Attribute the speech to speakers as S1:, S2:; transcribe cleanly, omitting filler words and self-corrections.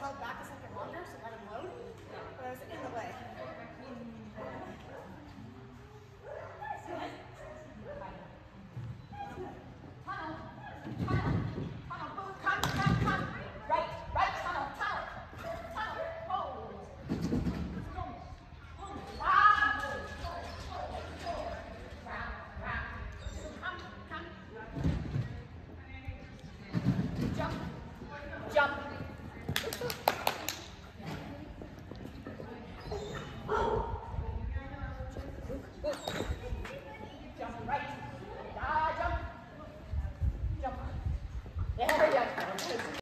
S1: held back a second longer, so let him load, but I was in the way.
S2: Tunnel.